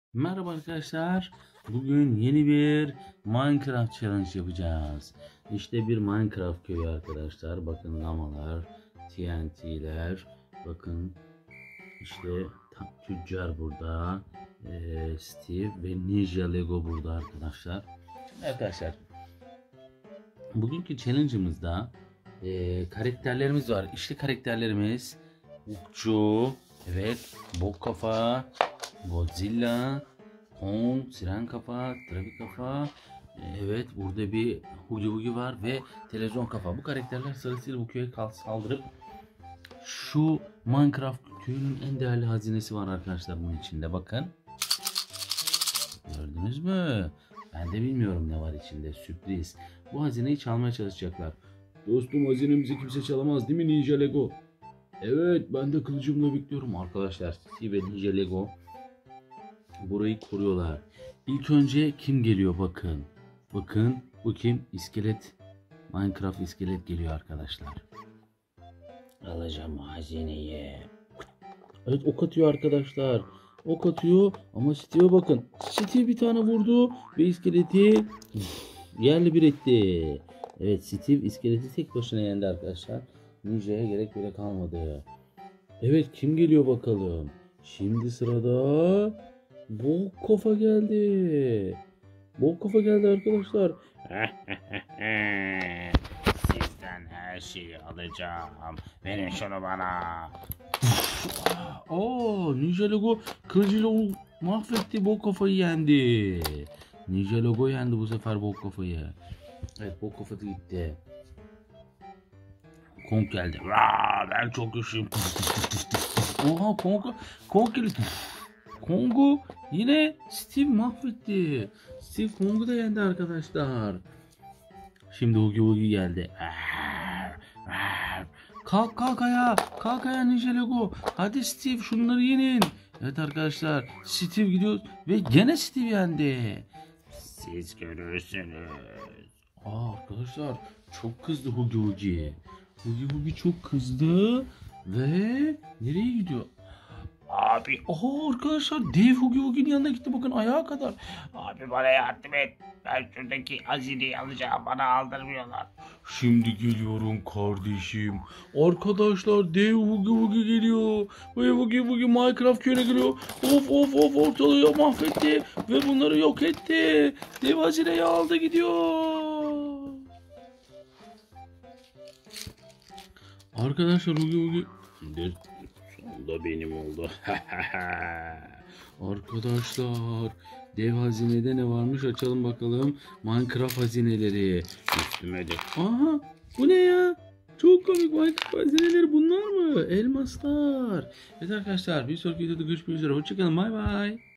Merhaba arkadaşlar. Bugün yeni bir Minecraft challenge yapacağız. İşte bir Minecraft köyü arkadaşlar. Bakın lamalar, TNT'ler. Bakın işte tüccar burada. Steve ve Ninja Lego burada arkadaşlar. Şimdi arkadaşlar bugünkü challenge'ımızda karakterlerimiz var. İşte karakterlerimiz Ukçu, evet, Bok Kafa, Godzilla, Kong, Siren Kafa, Trafik Kafa. Evet, burada bir Hugi Hugi var ve Televizyon Kafa. Bu karakterler sırasıyla bu köye saldırıp şu Minecraft köyünün en değerli hazinesi var arkadaşlar bunun içinde. Bakın. Gördünüz mü? Ben de bilmiyorum ne var içinde. Sürpriz. Bu hazineyi çalmaya çalışacaklar. Dostum, hazinemizi kimse çalamaz değil mi Ninja Lego? Evet, ben de kılıcımla bekliyorum arkadaşlar. Steve ve Ninja Lego burayı koruyorlar. İlk önce kim geliyor bakın. Bakın bu kim? İskelet. Minecraft iskelet geliyor arkadaşlar. Alacağım hazineyi. Evet, ok atıyor arkadaşlar. Ok atıyor ama Steve'e bakın. Steve bir tane vurdu ve iskeleti yerle bir etti. Evet, Steve iskeleti tek başına yendi arkadaşlar. Ninja'ya gerek bile kalmadı. Evet, kim geliyor bakalım. Şimdi sırada Bok Kafa geldi. Bok Kafa geldi arkadaşlar. Sizden her şeyi alacağım. Verin şunu bana. Oo, Ninja Lego kılıcıyla onu mahvetti. Bok Kafa'yı yendi. Ninja Lego yendi bu sefer Bok Kafa'yı. Evet, Bok Kafa da gitti. Kong geldi. Ben çok güçlüyüm. Oha, Kong geldi. Kong'u yine Steve mahvetti. Steve Kong'u da yendi arkadaşlar. Şimdi Hugi Hugi geldi. Kalk ayağa. Kalk ayağa Ninja Lego. Hadi Steve, şunları yenin. Evet arkadaşlar, Steve gidiyor ve gene Steve yendi. Siz görürsünüz. Arkadaşlar çok kızdı Hugi Hugi. Hugi Hugi çok kızdı ve nereye gidiyor? Abi, Arkadaşlar dev Hugi Hugi'nin yanına gitti, bakın ayağa kadar. abi bana yardım et. Ben şuradaki hazineyi alacağım. Bana aldırmıyorlar. Şimdi geliyorum kardeşim. Arkadaşlar dev Hugi Hugi geliyor. Ve Hugi Hugi Minecraft köyüne geliyor. Of ortalığı mahvetti. Ve bunları yok etti. Dev hazineyi aldı gidiyor. Arkadaşlar Hugi Hugi. Şimdi sonunda benim oldu. Arkadaşlar dev hazinede ne varmış, açalım bakalım. Minecraft hazineleri. Üstüme de. Aha, bu ne ya? Çok komik, Minecraft hazineleri bunlar mı? Elmaslar. Evet arkadaşlar, bir sonraki videoda görüşmek üzere. Hoşçakalın, bay bay.